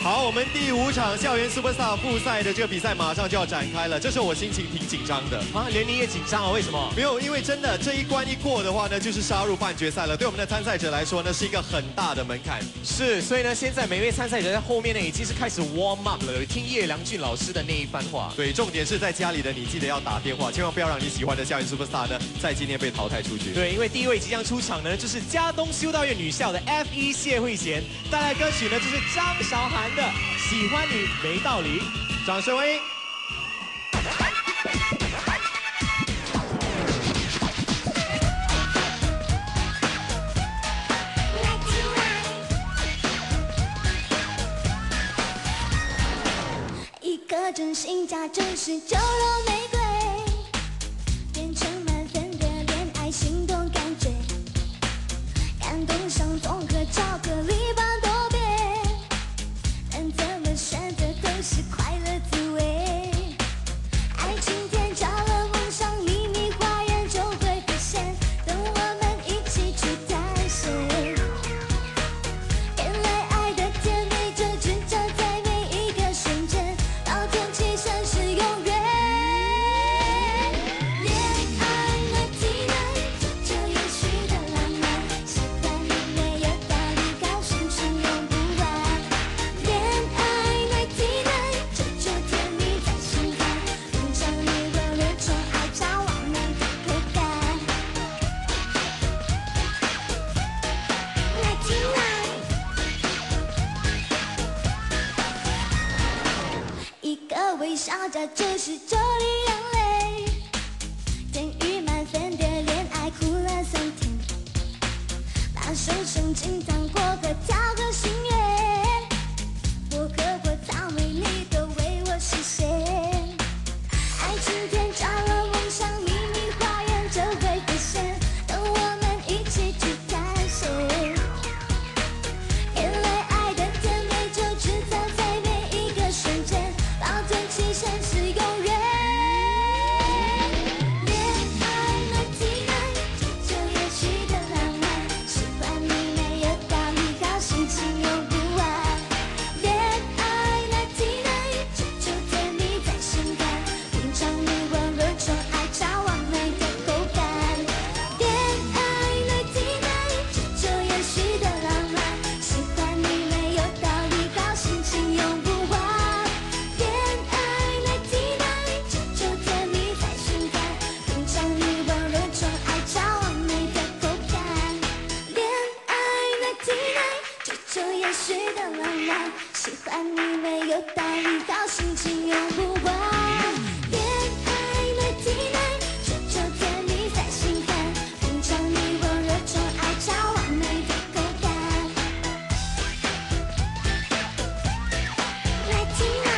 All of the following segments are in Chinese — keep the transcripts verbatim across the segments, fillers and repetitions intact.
好，我们第五场校园 Superstar 复赛的这个比赛马上就要展开了。这时候我心情挺紧张的啊，连你也紧张啊？为什么？ 没有，因为真的这一关一过的话呢，就是杀入半决赛了。对我们的参赛者来说呢，是一个很大的门槛。 是，所以呢，现在每位参赛者在后面呢，已经是开始 warm up 了，听叶良俊老师的那一番话。 对，重点是在家里的你记得要打电话，千万不要让你喜欢的校园 Superstar 呢在今天被淘汰出局。 对，因为第一位即将出场呢，就是嘉东修道院女校的 F 一 谢慧娴，带来歌曲呢就是张韶涵的《喜欢你没道理》， 掌声欢迎。 一个真心假真实就若玫瑰，变成满分的恋爱心动感觉，感动上综合巧克力般多变，但怎么选择都是快乐滋味。爱情添加了梦想，秘密花园就会浮现，等我们一起去探险。原来爱的甜美就只藏在每一个瞬间，到天际线是永远。恋爱难题难，这也许的浪漫，喜欢你没有道理，高兴情用不完。恋爱难题难，这就甜蜜在心坎，品尝你温热宠爱找完美的口感。难题难。一个微笑加就是这里眼泪，甜与满分的恋爱哭了三天，把手伸进糖果和调个心愿，薄荷或草莓你都为我实现。爱情添加了梦想，秘密花园就会浮现，等我们一起去探险。原来爱的甜美就只藏在每一个瞬间，到天际线是永远。恋爱难题难，这就也许的浪漫，喜欢你没有道理，高兴情用不完。恋爱难题难，这就甜蜜在心坎，品尝你温热宠爱找完美的口感。恋爱难题难，这就也许的浪漫，喜欢你没有道理，高兴情用不完。恋爱难题难，这就甜蜜在心坎，品尝你温热宠爱找完美的口感。恋爱难题难，这就也许的浪漫，喜欢你没有道理，高兴情用不完。恋爱难题难，这就甜蜜在心坎，品尝你温热宠爱找完美的口感。难题难。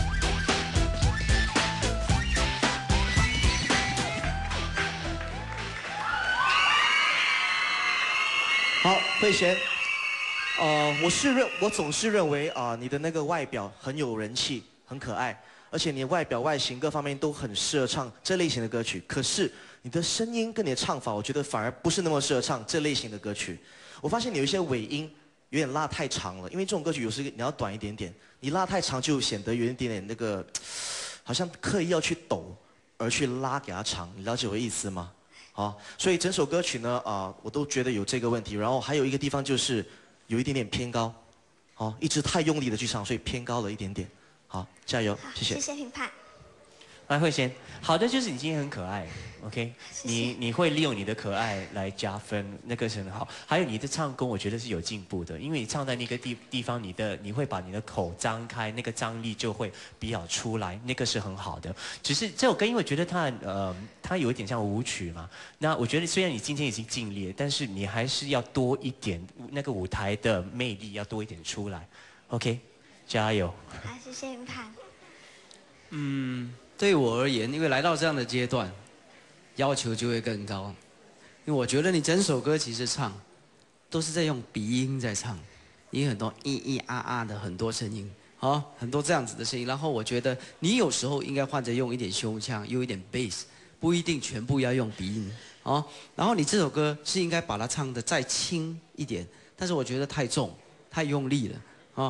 好，慧娴，呃，我是认，我总是认为啊、你的那个外表很有人气，很可爱，而且你外表、外形各方面都很适合唱这类型的歌曲。可是你的声音跟你的唱法，我觉得反而不是那么适合唱这类型的歌曲。我发现你有一些尾音有点拉太长了，因为这种歌曲有时你要短一点点，你拉太长就显得有一点点那个，好像刻意要去抖而去拉给它长，你了解我的意思吗？好，所以整首歌曲呢，啊、我都觉得有这个问题。然后还有一个地方就是有一点点偏高，好，一直太用力的去唱，所以偏高了一点点。好，加油，谢谢。 谢谢评判。 来，慧娴，好的就是你今天很可爱 ，OK， 谢谢你你会利用你的可爱来加分，那个是很好。还有你的唱功，我觉得是有进步的，因为你唱在那个地地方，你的你会把你的口张开，那个张力就会比较出来，那个是很好的。只是这首歌，因为我觉得它呃，它有一点像舞曲嘛。那我觉得虽然你今天已经尽力了，但是你还是要多一点那个舞台的魅力，要多一点出来。OK， 加油。 好，谢谢评判。 嗯，对我而言，因为来到这样的阶段，要求就会更高。因为我觉得你整首歌其实唱，都是在用鼻音在唱，你很多咿咿啊啊的很多声音，啊，很多这样子的声音。然后我觉得你有时候应该换着用一点胸腔，用一点 bass， 不一定全部要用鼻音，啊。然后你这首歌是应该把它唱得再轻一点，但是我觉得太重，太用力了，啊。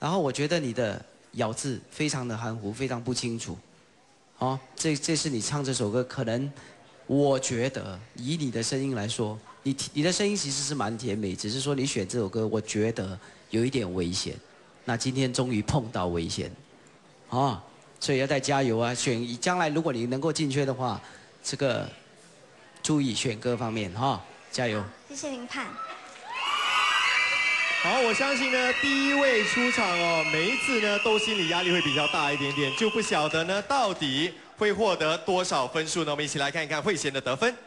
然后我觉得你的咬字非常的含糊，非常不清楚。哦，这这是你唱这首歌，可能我觉得以你的声音来说，你你的声音其实是蛮甜美，只是说你选这首歌，我觉得有一点危险。那今天终于碰到危险，哦，所以要再加油啊！选将来如果你能够进圈的话，这个注意选歌方面哈、哦，加油！ 谢谢评判。 好，我相信呢，第一位出场哦，每一次呢都心理压力会比较大一点点，就不晓得呢到底会获得多少分数呢？我们一起来看一看慧娴的得分。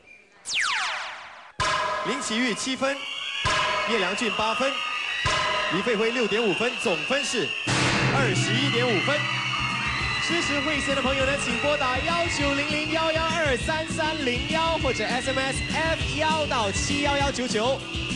林启玉七分，叶良俊八分，黎费辉六点五分，总分是二十一点五分。支持慧娴的朋友呢，请拨打幺九零零幺幺二三三零幺或者 S M S F 幺到七幺幺九九。